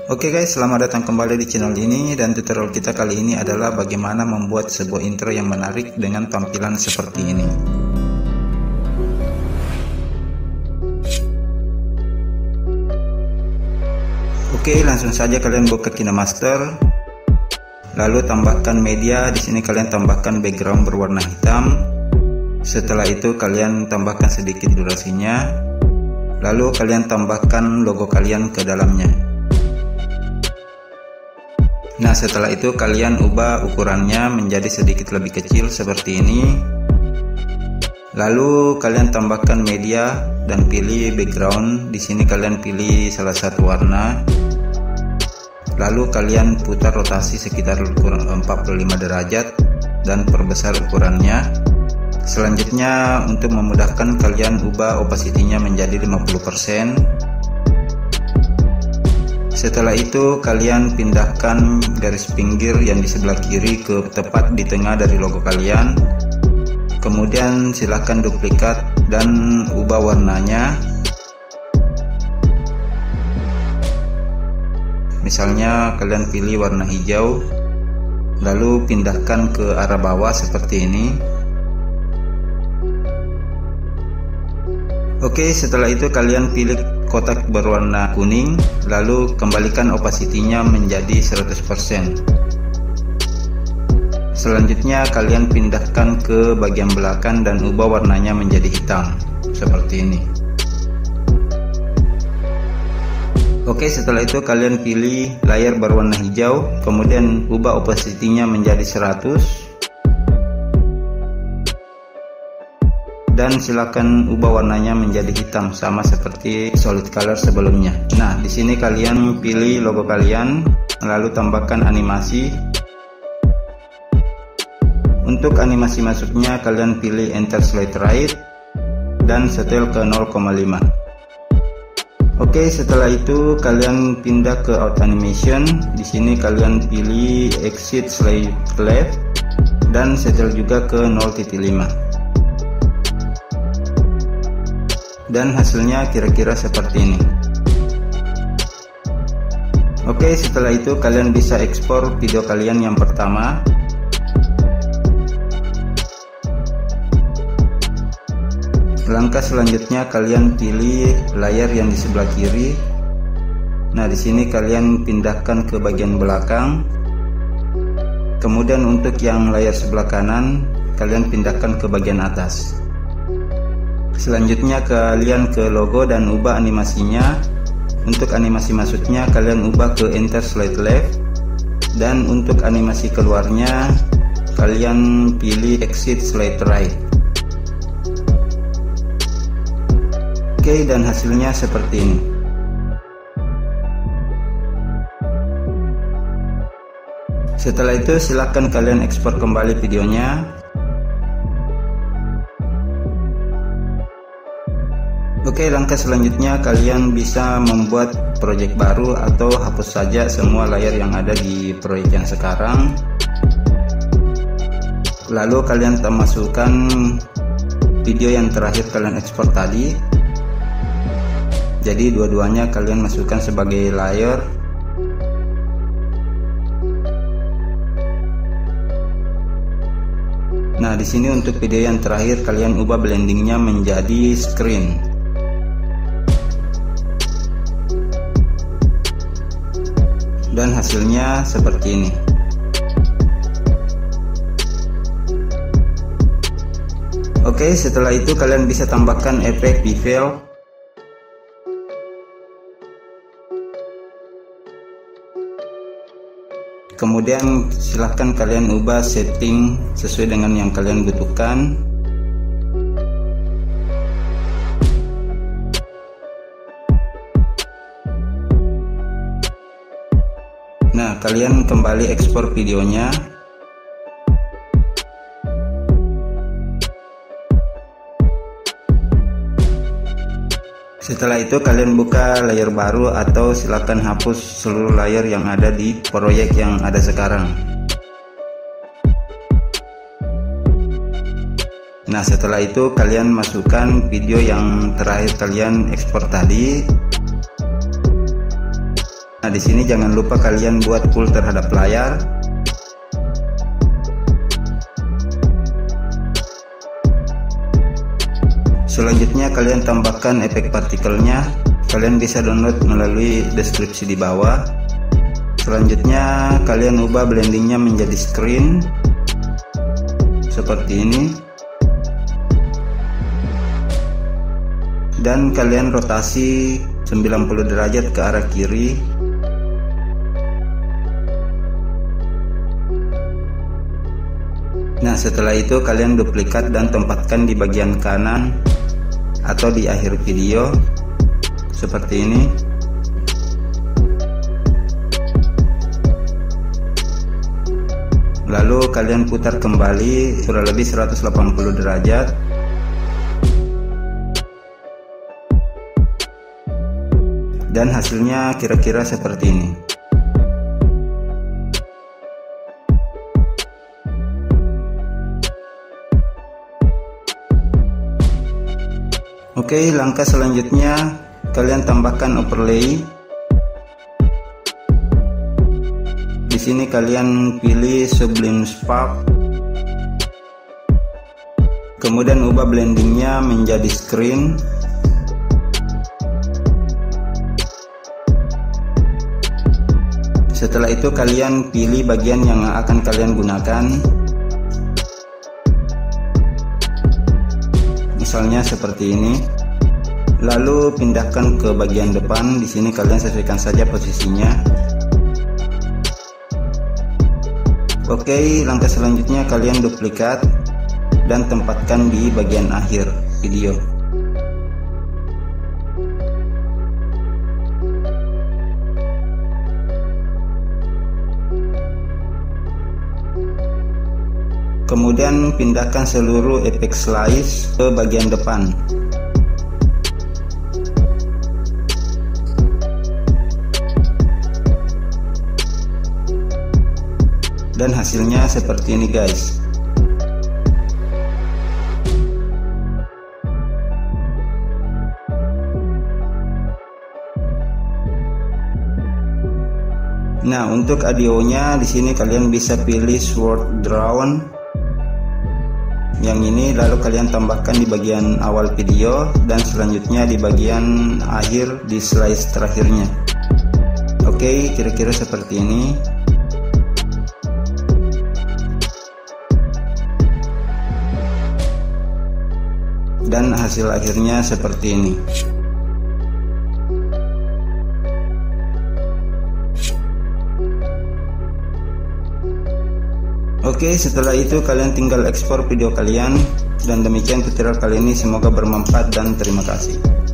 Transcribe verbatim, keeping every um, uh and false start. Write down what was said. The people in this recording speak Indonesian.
Oke guys, selamat datang kembali di channel ini, dan tutorial kita kali ini adalah bagaimana membuat sebuah intro yang menarik dengan tampilan seperti ini. Oke, langsung saja kalian buka KineMaster, lalu tambahkan media. Di sini kalian tambahkan background berwarna hitam. Setelah itu kalian tambahkan sedikit durasinya, lalu kalian tambahkan logo kalian ke dalamnya. Nah, setelah itu kalian ubah ukurannya menjadi sedikit lebih kecil seperti ini. Lalu kalian tambahkan media dan pilih background. Di sini kalian pilih salah satu warna. Lalu kalian putar rotasi sekitar empat puluh lima derajat dan perbesar ukurannya. Selanjutnya, untuk memudahkan, kalian ubah opacity-nya menjadi lima puluh persen. Setelah itu kalian pindahkan garis pinggir yang di sebelah kiri ke tepat di tengah dari logo kalian. Kemudian silakan duplikat dan ubah warnanya. Misalnya kalian pilih warna hijau, lalu pindahkan ke arah bawah seperti ini. Oke, setelah itu kalian pilih kotak berwarna kuning, lalu kembalikan opacity-nya menjadi seratus persen. Selanjutnya kalian pindahkan ke bagian belakang dan ubah warnanya menjadi hitam seperti ini. Oke, setelah itu kalian pilih layar berwarna hijau, kemudian ubah opacity-nya menjadi seratus. Dan silakan ubah warnanya menjadi hitam sama seperti solid color sebelumnya. Nah, di sini kalian pilih logo kalian, lalu tambahkan animasi. Untuk animasi masuknya kalian pilih enter slide right dan setel ke nol koma lima. Oke, setelah itu kalian pindah ke auto animation. Di sini kalian pilih exit slide left dan setel juga ke nol titik lima. Dan hasilnya kira-kira seperti ini. Oke, setelah itu kalian bisa ekspor video kalian yang pertama. Langkah selanjutnya kalian pilih layar yang di sebelah kiri. Nah, di sini kalian pindahkan ke bagian belakang. Kemudian untuk yang layar sebelah kanan kalian pindahkan ke bagian atas. Selanjutnya kalian ke logo dan ubah animasinya. Untuk animasi masuknya kalian ubah ke enter slide left, dan untuk animasi keluarnya kalian pilih exit slide right. Oke, dan hasilnya seperti ini. Setelah itu silakan kalian ekspor kembali videonya. Oke, langkah selanjutnya kalian bisa membuat project baru atau hapus saja semua layar yang ada di proyek yang sekarang. Lalu kalian masukkan video yang terakhir kalian ekspor tadi. Jadi dua-duanya kalian masukkan sebagai layer. Nah, di sini untuk video yang terakhir kalian ubah blendingnya menjadi screen. Dan hasilnya seperti ini. Oke, setelah itu kalian bisa tambahkan efek bevel. Kemudian silahkan kalian ubah setting sesuai dengan yang kalian butuhkan. Nah, kalian kembali ekspor videonya. Setelah itu kalian buka layar baru atau silakan hapus seluruh layar yang ada di proyek yang ada sekarang. Nah, setelah itu kalian masukkan video yang terakhir kalian ekspor tadi. Nah, Nah, di sini jangan lupa kalian buat full terhadap layar. Selanjutnya kalian tambahkan efek partikelnya. Kalian bisa download melalui deskripsi di bawah. Selanjutnya kalian ubah blendingnya menjadi screen seperti ini, dan kalian rotasi sembilan puluh derajat ke arah kiri. Nah, setelah itu kalian duplikat dan tempatkan di bagian kanan atau di akhir video seperti ini. Lalu kalian putar kembali kurang lebih seratus delapan puluh derajat. Dan hasilnya kira-kira seperti ini. Oke, langkah selanjutnya kalian tambahkan overlay. Di sini kalian pilih Sublime Spark, kemudian ubah blendingnya menjadi screen. Setelah itu kalian pilih bagian yang akan kalian gunakan, misalnya seperti ini. Lalu pindahkan ke bagian depan. Di sini kalian sesuaikan saja posisinya. Oke, langkah selanjutnya kalian duplikat dan tempatkan di bagian akhir video. Kemudian pindahkan seluruh efek slice ke bagian depan. Dan hasilnya seperti ini, guys. Nah, untuk audionya di sini kalian bisa pilih Sword Drone yang ini, lalu kalian tambahkan di bagian awal video dan selanjutnya di bagian akhir di slice terakhirnya. Oke, kira-kira seperti ini. Dan hasil akhirnya seperti ini. Oke, setelah itu kalian tinggal ekspor video kalian. Dan demikian tutorial kali ini, semoga bermanfaat dan terima kasih.